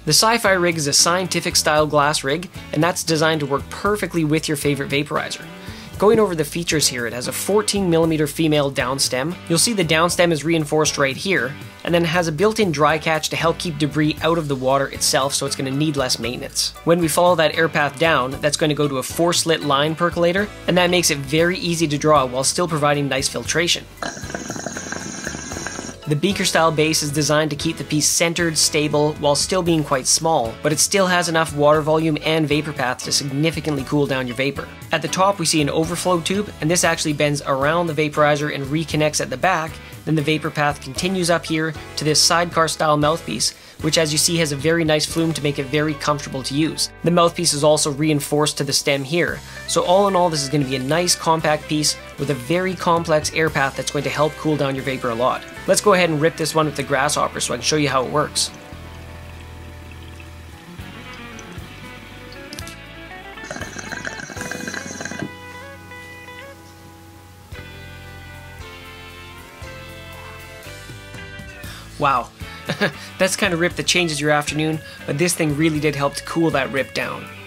The Sci-Fi Rig is a scientific style glass rig, and that's designed to work perfectly with your favorite vaporizer. Going over the features here, it has a 14mm female downstem. You'll see the downstem is reinforced right here, and then it has a built-in dry catch to help keep debris out of the water itself, so it's going to need less maintenance. When we follow that air path down, that's going to go to a 4-slit line percolator, and that makes it very easy to draw while still providing nice filtration. The beaker style base is designed to keep the piece centered, stable, while still being quite small, but it still has enough water volume and vapor path to significantly cool down your vapor. At the top we see an overflow tube, and this actually bends around the vaporizer and reconnects at the back. Then the vapor path continues up here to this sidecar style mouthpiece, which as you see has a very nice flume to make it very comfortable to use. The mouthpiece is also reinforced to the stem here, so all in all this is going to be a nice compact piece with a very complex air path that's going to help cool down your vapor a lot. Let's go ahead and rip this one with the grasshopper so I can show you how it works. Wow, that's kind of rip that changes your afternoon, but this thing really did help to cool that rip down.